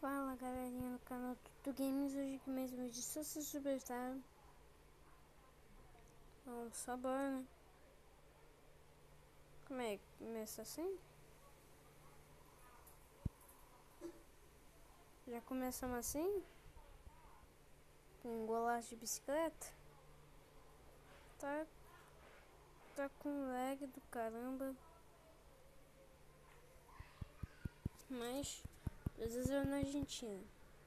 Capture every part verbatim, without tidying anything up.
Fala galerinha no canal Tudo Games, hoje aqui mais um vídeo só se Superstar. Vamos só bora, né? Como é que começa assim? Já começamos assim? Com um golaço de bicicleta? Tá, tá com lag do caramba. Mas dois a zero na Argentina.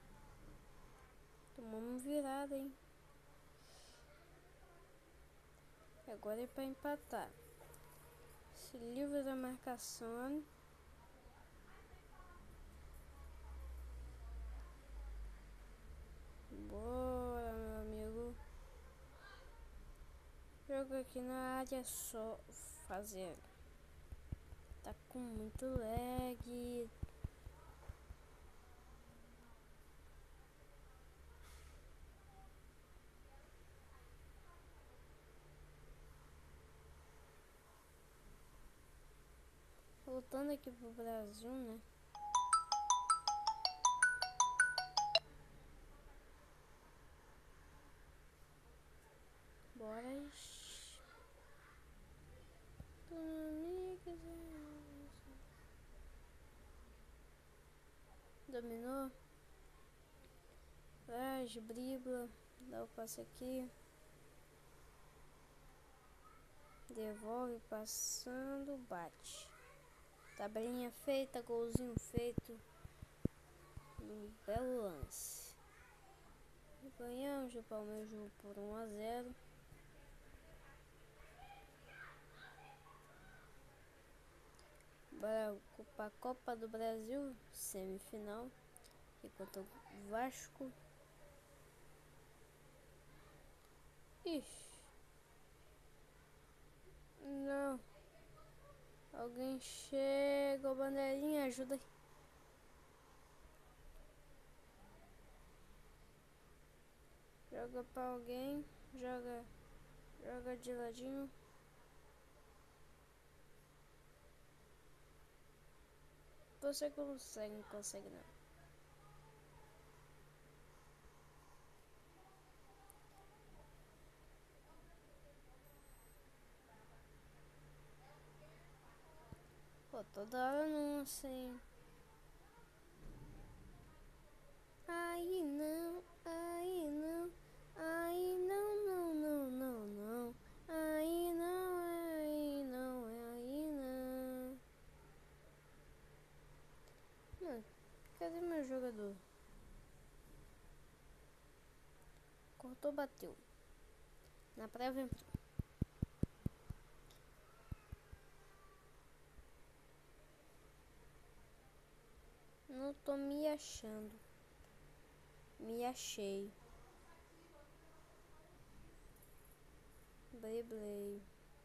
Tomamos virada, hein? Agora é pra empatar. Se livra da marcação. Bora, meu amigo. Jogo aqui na área só fazer. Tá com muito lag. Voltando aqui pro Brasil, né? Bora. Dominou. Laje, dribla. Dá o passe aqui. Devolve, passando, bate. Tabelinha feita, golzinho feito. Um belo lance. Ganhamos o Palmeiras por um a zero. Bora para a Copa do Brasil, semifinal. Enquanto o Vasco. Ixi. Não. Alguém chega, bandeirinha, ajuda aí. Joga pra alguém, joga, joga de ladinho. Você consegue, não consegue não. Pô, toda hora não assim. Aí não, aí não, aí não, não, não, não, não. Aí não, aí não, aí não. Mano, cadê meu jogador? Cortou, bateu. Na prévia entrou. Não tô me achando. Me achei. Driblei.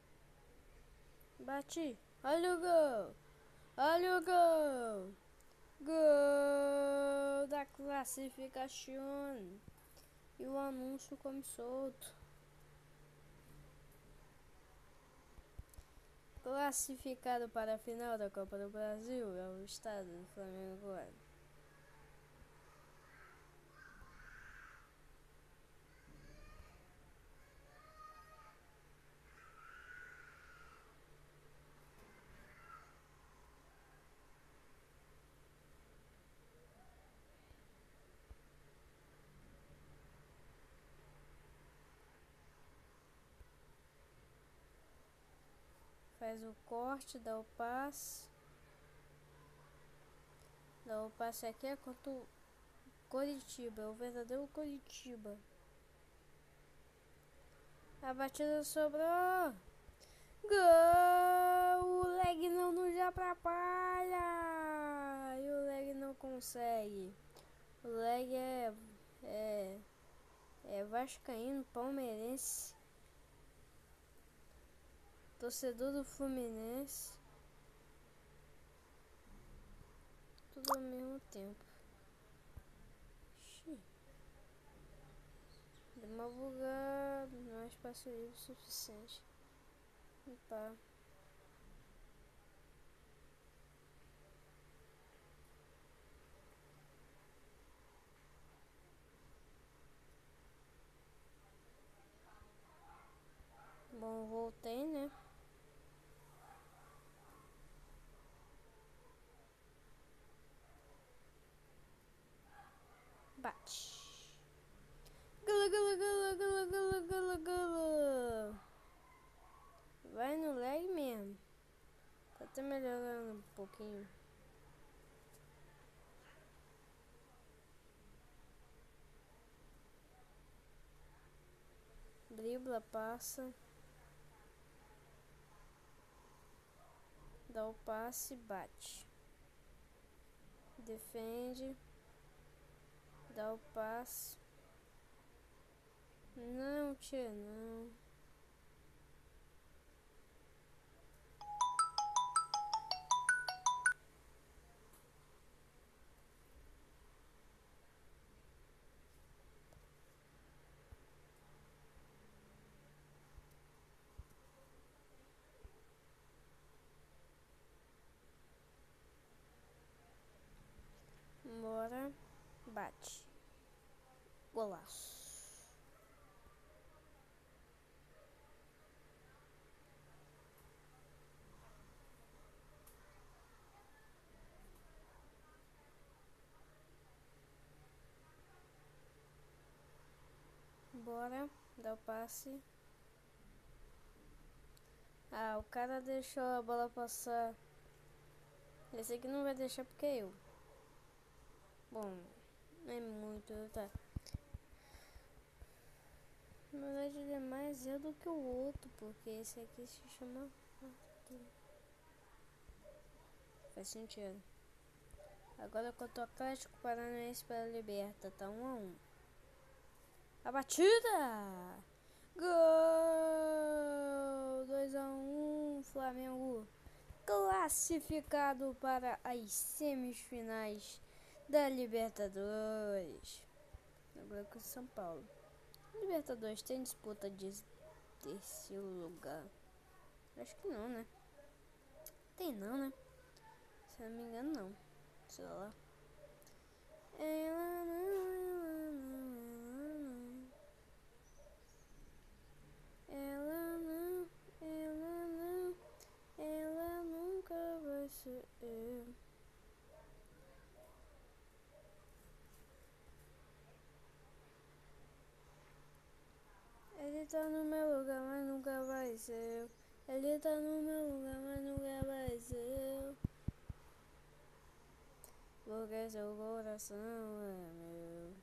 Bati. Olha o gol. Olha o gol. Gol da classificação. E o anúncio come solto. Classificado para a final da Copa do Brasil é o estado do Flamengo agora. Faz o corte, dá o passe. Dá o passe aqui é contra o Coritiba, o verdadeiro Coritiba. A batida sobrou. Gol! O lag não nos atrapalha. E o lag não consegue. O lag é, é, é vascaíno, palmeirense. Torcedor do Fluminense. Tudo ao mesmo tempo. Xiii. Deu uma bugada, não há espaço livre suficiente. Opa. voltei, né? Bate. Gala, gala, gala, gala, gala, gala, gala. Vai no lag mesmo. Tá até melhorando um pouquinho. Dribla, passa. Dá o passe, bate. Defende. Dá o passe. Não, tia, não. Bora. Bate. Golaço. Bora. Dá o passe. Ah, o cara deixou a bola passar. Esse aqui não vai deixar porque é eu. Bom, não é muito, tá? Na verdade ele é mais eu do que o outro, porque esse aqui se chama Arthur. Faz sentido. Agora contra o Atlético Paranaense para a Liberta, tá um a um. A batida! Gol! dois a um, Flamengo classificado para as semifinais da Libertadores. Agora com São Paulo. Libertadores tem disputa de terceiro lugar? Acho que não, né? Tem não, né? Se eu não me engano, não. Sei lá. Ela não, ela não, ela não, ela nunca vai ser eu. Ele tá no meu lugar, mas nunca vai ser eu. Ele tá no meu lugar, mas nunca vai ser eu. Porque seu coração é meu.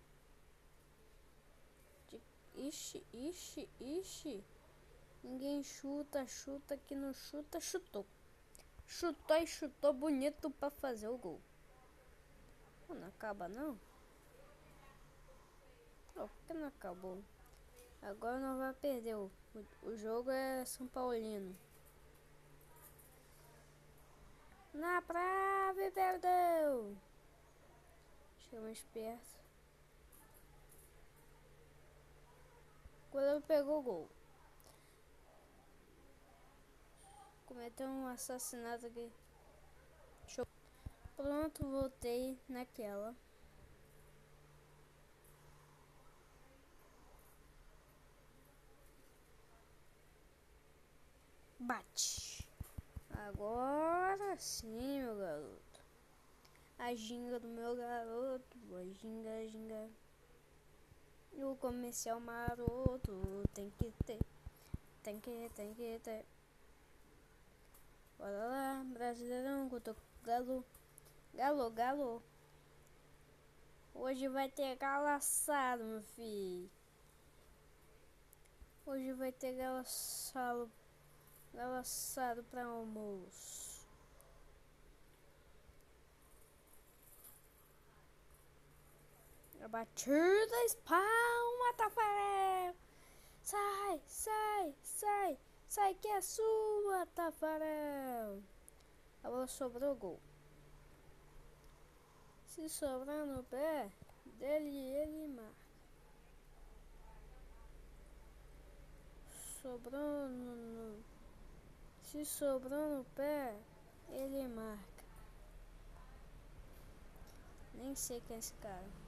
Ixi, ixi, ixi. Ninguém chuta, chuta, que não chuta, chutou. Chutou e chutou bonito pra fazer o gol. Pô, não acaba não? Oh, por que não acabou? Agora não vai perder. O, o jogo é São Paulino. Na trave, perdeu. Chega mais perto. O goleiro pegou o gol. Cometeu um assassinato aqui. Show. Pronto, voltei naquela. Bate. Agora sim, meu garoto. A ginga do meu garoto. A ginga, a ginga. E o comercial maroto. Tem que ter. Tem que, tem que ter. Bora lá, Brasileirão, contra o Galo. Galo, Galo. Hoje vai ter galo assado, meu filho. Hoje vai ter galo assado, galo assado pra almoço. A batida, espalma, Tafarel. Sai, sai, sai, sai que é sua, Tafarel. A bola sobrou, gol. Se sobrar no pé dele, ele marca. Sobrou no, no... Se sobrou no pé, ele marca. Nem sei quem é esse cara.